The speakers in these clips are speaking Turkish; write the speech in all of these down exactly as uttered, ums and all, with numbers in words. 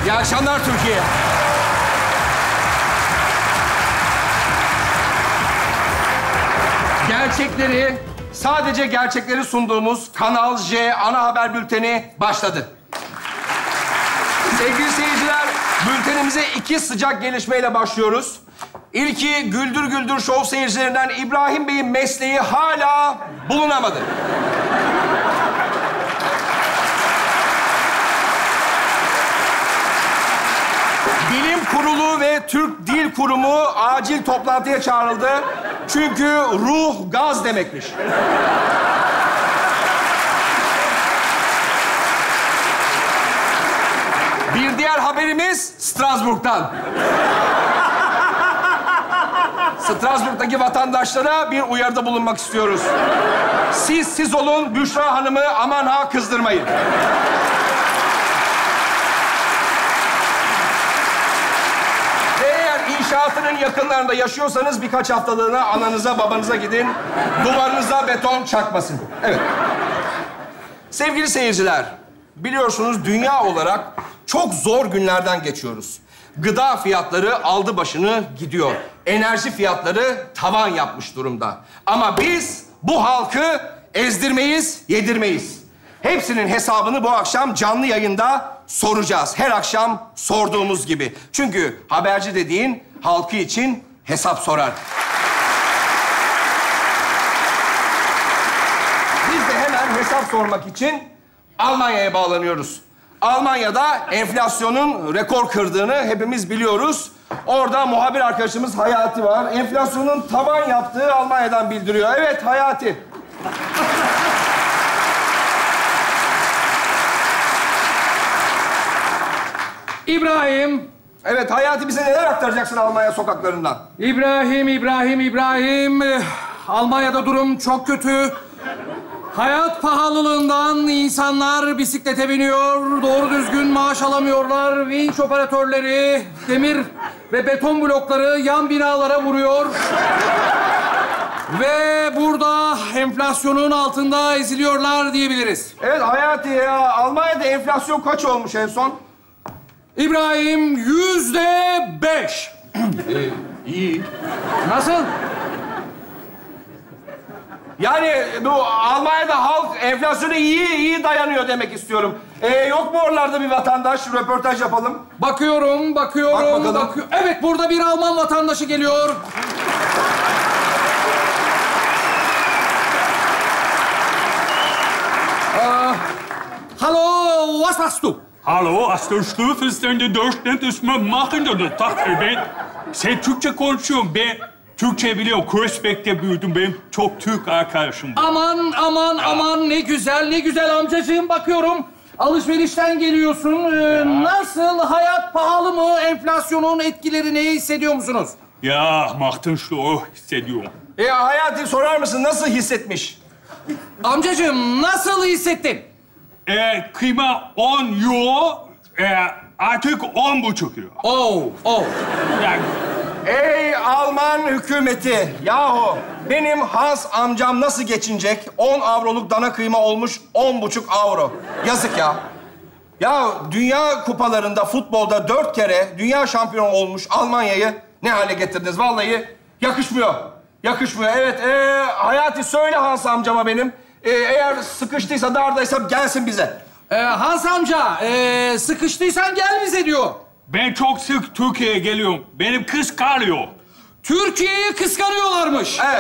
İyi akşamlar Türkiye. Gerçekleri, sadece gerçekleri sunduğumuz Kanal J ana haber bülteni başladı. Sevgili seyirciler, bültenimize iki sıcak gelişmeyle başlıyoruz. İlki Güldür Güldür Show seyircilerinden İbrahim Bey'in mesleği hala bulunamadı. Bilim Kurulu ve Türk Dil Kurumu acil toplantıya çağrıldı. Çünkü ruh gaz demekmiş. Bir diğer haberimiz Strasbourg'dan. Strasbourg'daki vatandaşlara bir uyarıda bulunmak istiyoruz. Siz siz olun, Büşra Hanım'ı aman ha kızdırmayın. Ve eğer inşaatının yakınlarında yaşıyorsanız birkaç haftalığına ananıza babanıza gidin. Duvarınıza beton çakmasın. Evet. Sevgili seyirciler, biliyorsunuz dünya olarak çok zor günlerden geçiyoruz. Gıda fiyatları aldı başını gidiyor. Enerji fiyatları tavan yapmış durumda. Ama biz bu halkı ezdirmeyiz, yedirmeyiz. Hepsinin hesabını bu akşam canlı yayında soracağız. Her akşam sorduğumuz gibi. Çünkü haberci dediğin halkı için hesap sorar. Biz de hemen hesap sormak için Almanya'ya bağlanıyoruz. Almanya'da enflasyonun rekor kırdığını hepimiz biliyoruz. Orada muhabir arkadaşımız Hayati var. Enflasyonun tavan yaptığı Almanya'dan bildiriyor. Evet Hayati. İbrahim. Evet Hayati, bize neler aktaracaksın Almanya sokaklarından? İbrahim, İbrahim, İbrahim. Almanya'da durum çok kötü. Hayat pahalılığından insanlar bisiklete biniyor, doğru düzgün maaş alamıyorlar. Vinç operatörleri demir ve beton blokları yan binalara vuruyor. Ve burada enflasyonun altında eziliyorlar diyebiliriz. Evet Hayati ya, Almanya'da enflasyon kaç olmuş en son? İbrahim, yüzde beş. Ee, iyi. Nasıl? Yani bu Almanya'da halk enflasyona iyi iyi dayanıyor demek istiyorum. Ee, yok mu oralarda bir vatandaş? Röportaj yapalım. Bakıyorum, bakıyorum. Bak bakalım. Bakıyor. Evet, burada bir Alman vatandaşı geliyor. Aa, hallo, was machst du? Hallo, als der Stufes in de Durchschnitt ist man machen da tak ben. Sen Türkçe konuşuyorum. Ben Türkçe biliyorum. Kösbek'te büyüdüm. Benim çok Türk arkadaşım var. Aman, aman, aman ne güzel, ne güzel amcacığım. Bakıyorum, alışverişten geliyorsun. Ee, nasıl, hayat pahalı mı? Enflasyonun etkilerini hissediyor musunuz? Ya, machten şu hissediyorum. Ee, Hayati sorar mısın nasıl hissetmiş? Amcacığım, nasıl hissettin? Ee, kıyma on euro, e, artık on buçuk euro. Oh, oh. Yani, Ey Alman hükümeti! Yahu benim Hans amcam nasıl geçinecek? on avroluk dana kıyma olmuş on buçuk avro. Yazık ya. Ya dünya kupalarında, futbolda dört kere dünya şampiyonu olmuş Almanya'yı ne hale getirdiniz? Vallahi yakışmıyor. Yakışmıyor. Evet, ee, Hayati söyle Hans amcama benim. Ee, eğer sıkıştıysa, dardaysa gelsin bize. Ee, Hans amca, ee, sıkıştıysan gel bize diyor. ben çok sık Türkiye'ye geliyorum. Benim kız kalıyor. Türkiye'yi kıskanıyorlarmış. Evet.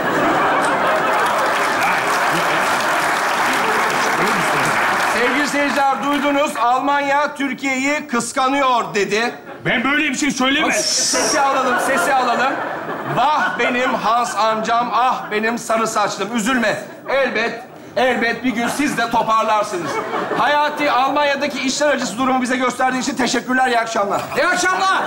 Sevgili seyirciler, duydunuz. Almanya Türkiye'yi kıskanıyor dedi. Ben böyle bir şey söylemedim. Sesi alalım, sesi alalım. Vah benim Hans amcam, ah benim sarı saçlım. Üzülme. Elbet, elbet bir gün siz de toparlarsınız. Hayati, Almanya'daki işler acısı durumu bize gösterdiği için teşekkürler, iyi akşamlar. İyi akşamlar.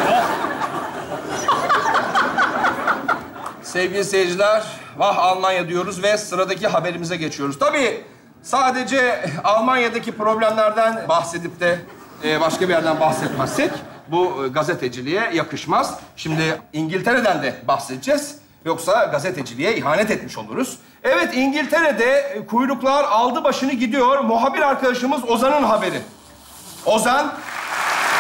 Sevgili seyirciler, vah Almanya diyoruz ve sıradaki haberimize geçiyoruz. Tabii sadece Almanya'daki problemlerden bahsedip de e, başka bir yerden bahsetmezsek bu e, gazeteciliğe yakışmaz. Şimdi İngiltere'den de bahsedeceğiz. Yoksa gazeteciliğe ihanet etmiş oluruz. Evet, İngiltere'de e, kuyruklar aldı başını gidiyor. Muhabir arkadaşımız Ozan'ın haberi. Ozan.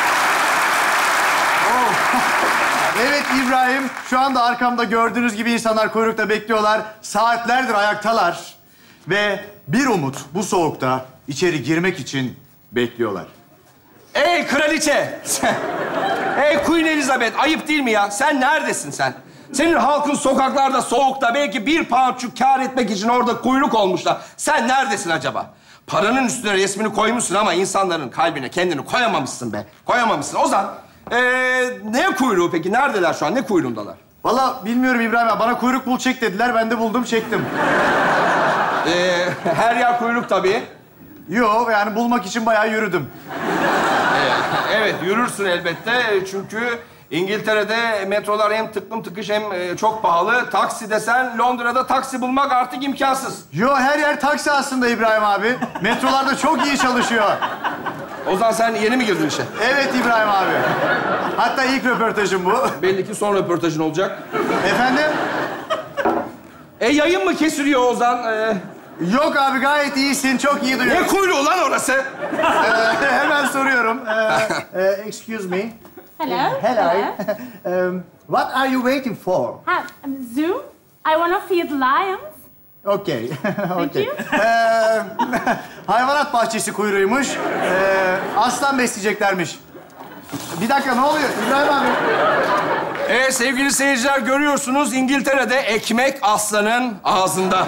Evet İbrahim, şu anda arkamda gördüğünüz gibi insanlar kuyrukta bekliyorlar. Saatlerdir ayaktalar. Ve bir umut bu soğukta içeri girmek için bekliyorlar. Ey kraliçe! Ey Queen Elizabeth, ayıp değil mi ya? Sen neredesin sen? Senin halkın sokaklarda, soğukta belki bir poundçuk kâr etmek için orada kuyruk olmuşlar. Sen neredesin acaba? Paranın üstüne resmini koymuşsun ama insanların kalbine kendini koyamamışsın be. Koyamamışsın. Ozan, ee, ne kuyruğu peki? Neredeler şu an? Ne kuyruğundalar? Vallahi bilmiyorum İbrahim abi. Bana kuyruk bul çek dediler. Ben de buldum çektim. Ee, her yer kuyruk tabii. Yo yani bulmak için bayağı yürüdüm. Evet, yürürsün elbette. Çünkü İngiltere'de metrolar hem tıklım tıkış hem çok pahalı. Taksi desen Londra'da taksi bulmak artık imkansız. Yo her yer taksi aslında İbrahim abi. Metrolarda çok iyi çalışıyor. O zaman sen yeni mi girdin işe? Evet İbrahim abi. Hatta ilk röportajım bu. Belli ki son röportajın olacak. Efendim? E yayın mı kesiliyor Ozan? Ee, Yok abi gayet iyisin. Çok iyi duyuyorum. ne kuyruğu lan orası? Ee, hemen soruyorum. Ee, e, excuse me. Hello. Hello. um, what are you waiting for? Hi, I'm Zoo. I want to feed lions. Okay. okay. you. Ee, hayvanat bahçesi kuyruğuymuş. Ee, aslan besleyeceklermiş. Bir dakika ne oluyor İbrahim abi? Evet sevgili seyirciler görüyorsunuz İngiltere'de ekmek aslanın ağzında.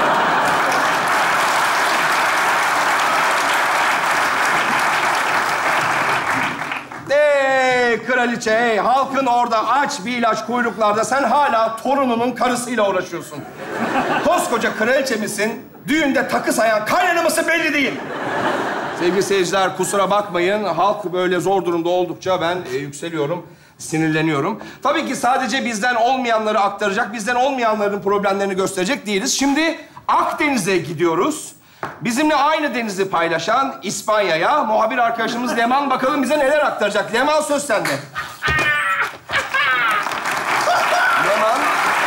Ey kraliçe, ey halkın orada aç bir ilaç kuyruklarda sen hala torununun karısıyla uğraşıyorsun. Koskoca kraliçe misin? Düğünde takı sayan kaynana mısın belli değil. Sevgili seyirciler kusura bakmayın. Halk böyle zor durumda oldukça ben e, yükseliyorum, sinirleniyorum. Tabii ki sadece bizden olmayanları aktaracak, bizden olmayanların problemlerini gösterecek değiliz. Şimdi Akdeniz'e gidiyoruz. Bizimle aynı denizi paylaşan İspanya'ya muhabir arkadaşımız Leman bakalım bize neler aktaracak. Leman söz sende. Leman.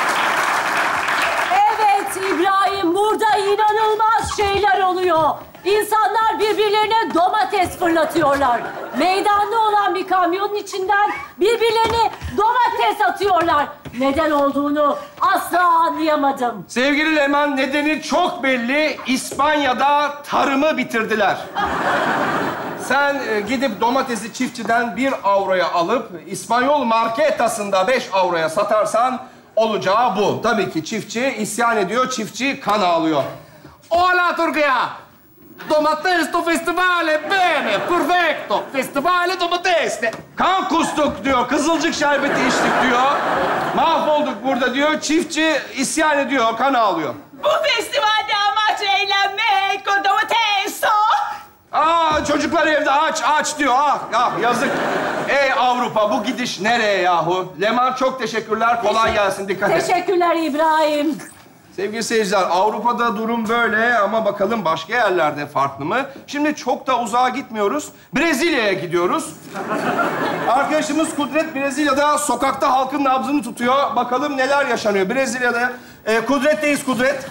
Evet İbrahim, burada inanılmaz şeyler oluyor. İnsanlar birbirlerine domates fırlatıyorlar. Meydanda olan bir kamyonun içinden birbirlerine domates atıyorlar. Neden olduğunu asla anlayamadım. Sevgili Leman, nedeni çok belli. İspanya'da tarımı bitirdiler. Sen e, gidip domatesi çiftçiden bir avroya alıp İspanyol marketasında beş avroya satarsan olacağı bu. Tabii ki çiftçi isyan ediyor, çiftçi kan ağlıyor. Hola Türkiye! Domates do festivale, bene, perfecto. Festivale domates. Kan kustuk diyor, kızılcık şerbeti içtik diyor. Mahvolduk burada diyor, çiftçi isyan ediyor, kan ağlıyor. Bu festivalde amaç eğlenmek, o domates o. Aa çocuklar evde aç aç diyor. Ah ah yazık. Ey Avrupa bu gidiş nereye yahu? Leman çok teşekkürler. Kolay gelsin. Dikkat et. Teşekkürler İbrahim. Sevgili seyirciler Avrupa'da durum böyle ama bakalım başka yerlerde farklı mı? Şimdi çok da uzağa gitmiyoruz. Brezilya'ya gidiyoruz. Arkadaşımız Kudret Brezilya'da sokakta halkın nabzını tutuyor. Bakalım neler yaşanıyor Brezilya'da. Ee, Kudret'teyiz Kudret.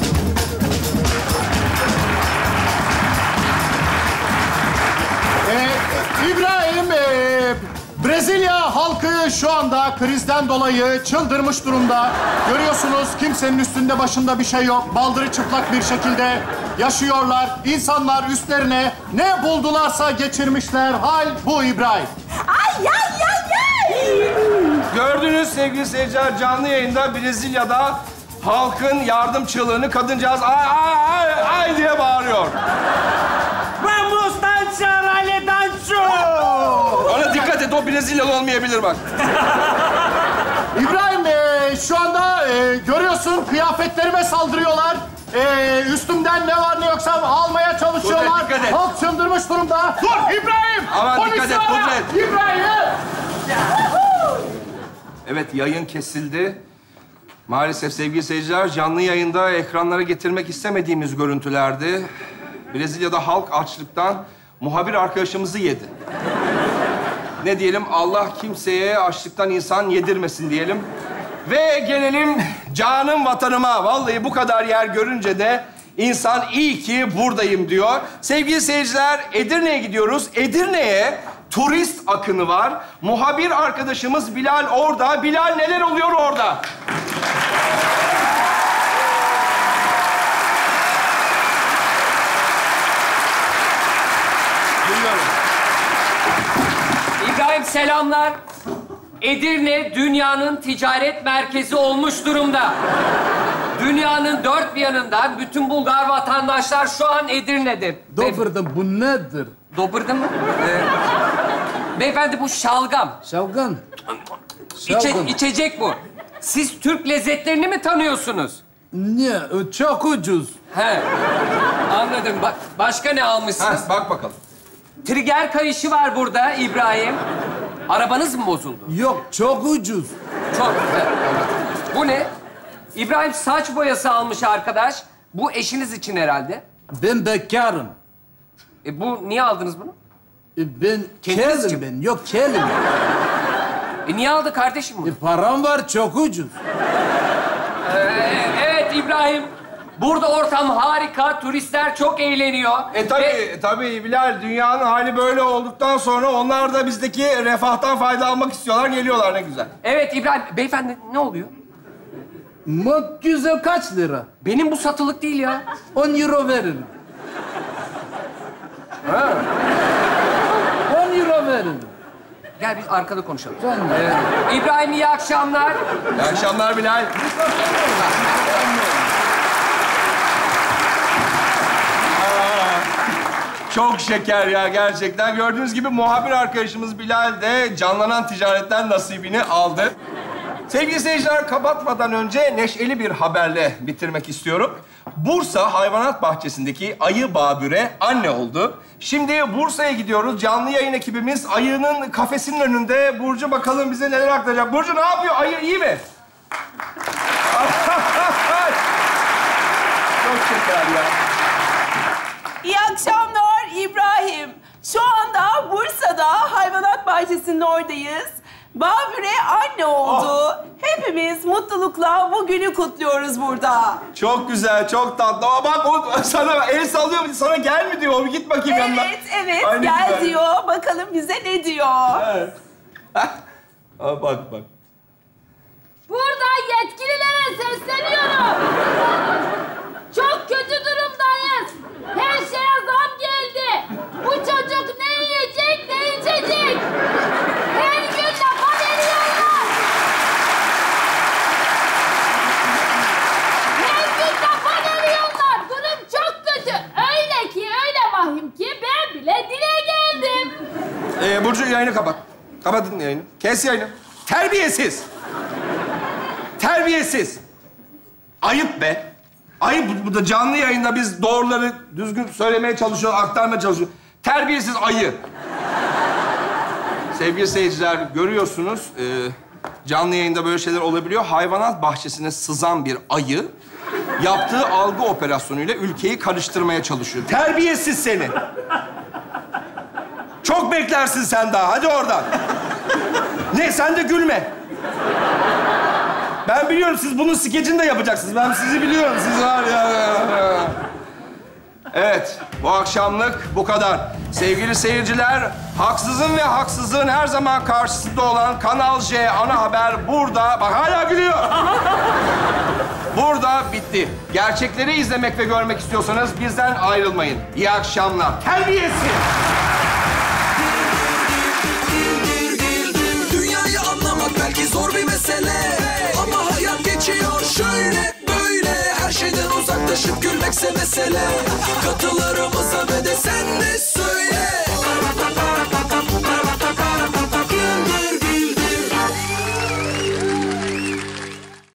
Ee, İbrahim, ee, Brezilya halkı şu anda krizden dolayı çıldırmış durumda. Görüyorsunuz kimsenin üstünde başında bir şey yok. Baldırı çıplak bir şekilde yaşıyorlar. İnsanlar üstlerine ne buldularsa geçirmişler. Hal bu İbrahim. Ay ay ay ay. Gördünüz sevgili seyirciler canlı yayında Brezilya'da halkın yardım çığlığını kadıncağız ay ay ay ay diye bağırıyor. Vamos dançar, ale danço. Ona dikkat et o Brezilyalı olmayabilir bak. İbrahim, ee, şu anda ee, görüyorsun kıyafetlerime saldırıyorlar. Ee, üstümden ne var ne yoksa almaya çalışıyorlar. Kudret, dikkat et. Halk çıldırmış durumda. Dur İbrahim! Aman Polisi dikkat et, ara! Kudret. İbrahim! Evet yayın kesildi. Maalesef sevgili seyirciler canlı yayında ekranlara getirmek istemediğimiz görüntülerdi. Brezilya'da halk açlıktan muhabir arkadaşımızı yedi. Ne diyelim Allah kimseye açlıktan insan yedirmesin diyelim. Ve gelelim canım vatanıma. Vallahi bu kadar yer görünce de insan iyi ki buradayım diyor. Sevgili seyirciler Edirne'ye gidiyoruz. Edirne'ye turist akını var. Muhabir arkadaşımız Bilal orada. Bilal, neler oluyor orada? İbrahim selamlar. Edirne dünyanın ticaret merkezi olmuş durumda. Dünyanın dört bir yanından bütün Bulgar vatandaşlar şu an Edirne'de. Dobırdım, bu nedir? Dobırdım mı? Ee, beyefendi bu şalgam. Şalgam. İçe, Şalgam. içecek bu. Siz Türk lezzetlerini mi tanıyorsunuz? Niye? O çok ucuz. He. Anladım. Bak, başka ne almışsınız? Ha, bak bakalım. Trigger kayışı var burada İbrahim. Arabanız mı bozuldu? Yok, çok ucuz. Çok. Evet. Bu ne? İbrahim saç boyası almış arkadaş. Bu eşiniz için herhalde. Ben bekarım. E bu niye aldınız bunu? E, Ben Kendiniz kelim için. ben. Yok, kelim. E niye aldı kardeşim bunu? E, param var, çok ucuz. Ee, evet İbrahim. Burada ortam harika. Turistler çok eğleniyor. E tabii, Ve- tabii Bilal. Dünyanın hali böyle olduktan sonra onlar da bizdeki refahtan faydalanmak istiyorlar. Geliyorlar, ne güzel. Evet İbrahim. Beyefendi ne oluyor? Mont güzel kaç lira? Benim bu satılık değil ya. on euro veririm. Ha. on euro veririm. Gel biz arkada konuşalım. Canım. Ee, İbrahim iyi akşamlar. İyi akşamlar Bilal. Çok şeker ya gerçekten. Gördüğünüz gibi muhabir arkadaşımız Bilal de canlanan ticaretten nasibini aldı. Sevgili seyirciler, kapatmadan önce neşeli bir haberle bitirmek istiyorum. Bursa Hayvanat Bahçesi'ndeki ayı Babür'e anne oldu. Şimdi Bursa'ya gidiyoruz. Canlı yayın ekibimiz ayının kafesinin önünde. Burcu bakalım bize neler aktaracak. Burcu ne yapıyor? Ayı iyi mi? Çok şeker ya. İyi akşamlar İbrahim. Şu anda Bursa'da hayvanat bahçesinin oradayız. Babür'e anne oldu. Oh. Hepimiz mutlulukla bu günü kutluyoruz burada. Çok güzel, çok tatlı. Ama bak o sana el sallıyor, sana gel mi diyor. Git bakayım yanına. Evet, evet. Ay, ne Gel güzel. diyor. Bakalım bize ne diyor. Evet. Aa, bak bak. Burada yetkililere sesleniyorum. Çok kötü durumdayız. Her şeye zam geldi. Bu çocuk ne yiyecek, ne içecek? Her gün lafa veriyorlar. Her gün lafa veriyorlar. Durum çok kötü. Öyle ki, öyle vahim ki ben bile dile geldim. Ee, Burcu yayını kapat. Kapatın yayını. Kes yayını. Terbiyesiz. Terbiyesiz. Ayıp be. Ayıp. Bu da canlı yayında biz doğruları düzgün söylemeye çalışıyoruz, aktarmaya çalışıyoruz. Terbiyesiz ayı. Sevgili seyirciler, görüyorsunuz e, canlı yayında böyle şeyler olabiliyor. Hayvanat bahçesine sızan bir ayı yaptığı algı operasyonuyla ülkeyi karıştırmaya çalışıyor. Terbiyesiz seni. Çok beklersin sen daha. Hadi oradan. Ne? Sen de gülme. Ben biliyorum siz bunun skecini de yapacaksınız. Ben sizi biliyorum. Siz var ya. Evet, bu akşamlık bu kadar. Sevgili seyirciler, haksızın ve haksızlığın her zaman karşısında olan Kanal J Ana Haber burada. Bak hala gülüyor. Burada bitti. Gerçekleri izlemek ve görmek istiyorsanız bizden ayrılmayın. İyi akşamlar. Terbiyesiz. Dünyayı anlamak belki zor bir mesele, ama hayat geçiyor şöyle böyle. Her şeyden uzaklaşıp gülmekse mesele. Katılarımıza ve de sen de söyle.